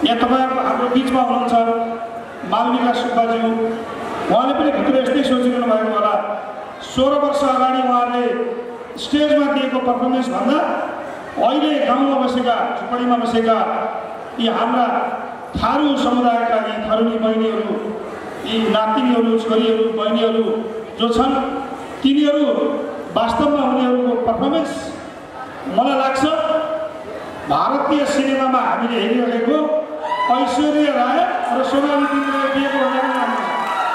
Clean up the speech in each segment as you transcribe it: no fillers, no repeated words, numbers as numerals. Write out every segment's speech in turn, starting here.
यहाँ तपाईँहरूको हाम्रो बिचमा हुनुहुन्छ मालविका सुब्बाज्यू, उहाँले पनि भित्र यस्तै सोचिरहनु भएको होला। 16 वर्ष अगाडि उहाँहरूले स्टेजमा दिएको पर्फर्मेन्स भन्दा अहिले गाउँमा बसेका झुपडीमा बसेका यी हाम्रा थारू समुदायका यी थारूनी बहिनीहरू, यी नातिनीहरू, छोरीहरू, बहिनीहरू जो छन् तिनीहरू वास्तवमा उनीहरूको पर्फर्मेन्स मलाई लाग्छ भारतीय सिनेमामा हामीले हेरिरहेको ऐश्वर्या राय र सोनाली बिन्द्रेले दिएको भन्दा पनि राम्रो छ।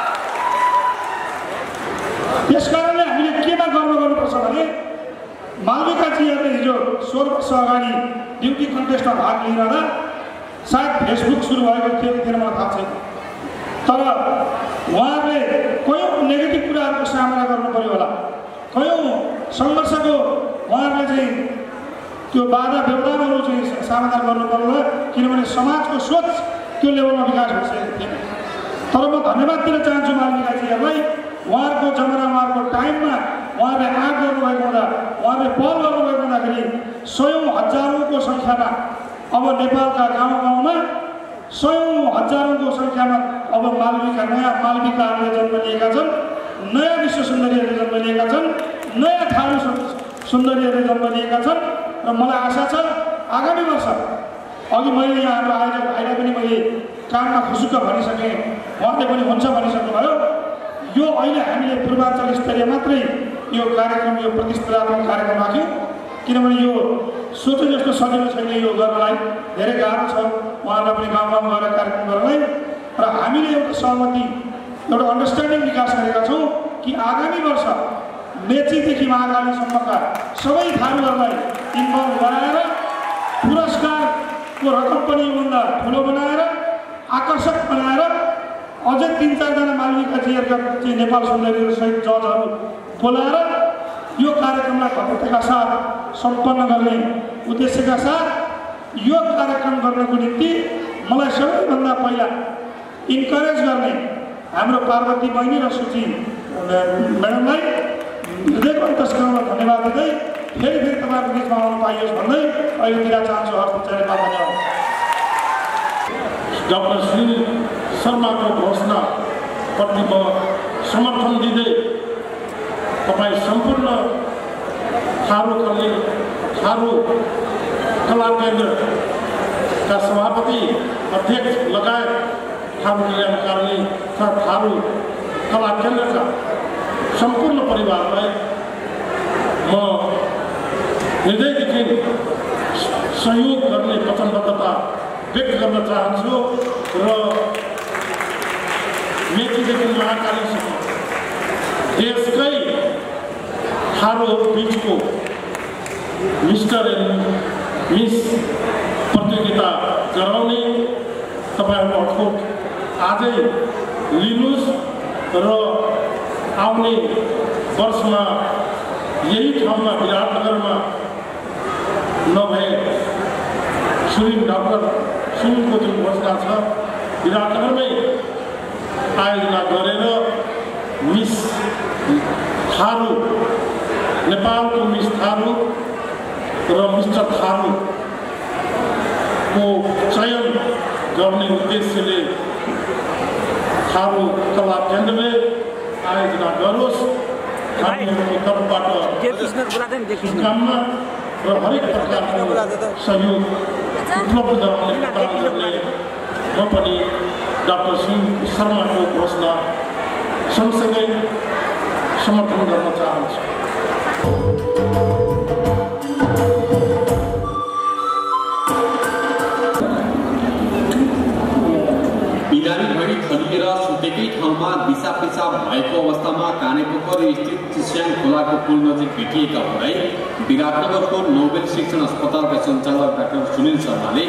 त्यसकारणले हामीले केमा गर्व गर्नुपर्छ भने मालविकाजीहरूले हिजो 16 वर्ष अगाडि ड्युटी कन्टेस्टमा भाग लिइरहँदा सायद फेसबुक सुरु भएको थियो कि थिएन मलाई थाहा छैन, तर उहाँहरूले कयौँ नेगेटिभ कुराहरूको सामना गर्नु पर्यो होला, कयौँ सङ्घर्षको उहाँहरूले चाहिँ त्यो बाधा व्यवधानहरू चाहिँ सामना गर्नु पर्यो होला, किनभने समाजको सोच त्यो लेभलमा विकास भइसकेको थिएन। तर म धन्यवाद दिन चाहन्छु मालविकाजीहरूलाई। उहाँहरूको जमाना, उहाँहरूको टाइममा उहाँहरूले आँट गर्नुभएको हुँदा, उहाँहरूले पहल गर्नुभएको हुँदाखेरि सयौँ हजारौँको सङ्ख्यामा अब नेपालका गाउँ गाउँमा सयौँ हजारौँको सङ्ख्यामा अब नयाँ मालविकाहरूले जन्म लिएका छन्, नयाँ विश्व सुन्दरीहरूले जन्म लिएका छन्, नयाँ थारू सुन्दरीहरूले जन्म लिएका छन्। र मलाई आशा छ आगामी वर्ष, अघि मैले यहाँ हाम्रो आयोजक भाइलाई पनि मैले काममा खुसुक्क भनिसकेँ, उहाँले पनि हुन्छ भनिसक्नुभयो। यो अहिले हामीले पूर्वाञ्चल स्तरीय मात्रै यो कार्यक्रम, यो प्रतिस्पर्धात्मक कार्यक्रम राख्यौँ, किनभने यो सोचे जस्तो सजिलो छैन यो गर्नलाई, धेरै गाह्रो छ उहाँहरूलाई पनि गाउँ गाउँ गएर कार्यक्रम गर्नलाई। र हामीले एउटा सहमति, एउटा अन्डरस्ट्यान्डिङ विकास गरेका छौँ कि आगामी वर्ष मेचीदेखि महाकालीसम्मका सबै थारूहरूलाई इन्भल्भ गराएर पुरस्कारको रकम पनि योभन्दा ठुलो बनाएर आकर्षक बनाएर अझै 3-4 जना मालविकाजीहरूका चाहिँ नेपाल सुन्दरीहरू सहित जजहरू बोलाएर यो कार्यक्रमलाई भव्यताका साथ सम्पन्न गर्ने उद्देश्यका साथ यो कार्यक्रम गर्नको निम्ति मलाई सबैभन्दा पहिला इन्करेज गर्ने हाम्रो पार्वती बहिनी र सुची म्याडमलाई हृदयको अन्तस्करणमा धन्यवाद दिँदै फेरि तपाईँहरूको बिचमा आउनु पाइयोस् भन्दै अहिले दिन चाहन्छु। हस्त धन्यवाद। डाक्टर श्री शर्माको घोषणाप्रति म समर्थन दिँदै तपाईँ सम्पूर्ण थारू कला केन्द्रका सभापति, अध्यक्ष लगायत थारू कल्याणकारिणी तथा थारू कला केन्द्रका सम्पूर्ण परिवारलाई म हृदयदेखि सहयोग गर्ने वचनबद्धता व्यक्त गर्न चाहन्छु र मेचीदेखि महाकालीसम्म देशकै थारूहरू बिचको मिस्टर एन्ड मिस प्रतियोगिता गराउने तपाईँहरूको अठोट आजै लिनुहोस् र आउने वर्षमा यही ठाउँमा विराटनगरमा नभए डाक्टर सुनिलको जुन घोषणा छ विराटनगरमै आयोजना गरेर मिस थारू, नेपालको मिस थारू र मिस्टर थारूको चयन गर्ने उद्देश्यले थारू कला केन्द्रले आयोजना गरोस्। हामीहरूको तर्फबाट काममा र हरेक प्रकारको सहयोग उपलब्ध गराउने म पनि डाक्टर सिंह शर्माको घोषणा सँगसँगै समर्थन गर्न चाहन्छु। बिरामी भई थलिएर सुतेकै ठाउँमा दिशा पिसाब भएको अवस्थामा कानेपोखर स्थित चिस्याङ खोलाको पुल नजिक भेटिएका हुँदै विराटनगरको नोबेल शिक्षण अस्पतालका सञ्चालक डाक्टर सुनिल शर्माले